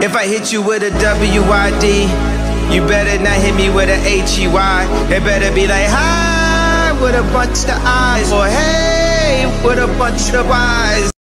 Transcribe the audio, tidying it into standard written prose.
If I hit you with a W-I-D, you better not hit me with a H-E-Y. It better be like hi with a bunch of eyes, or hey with a bunch of eyes.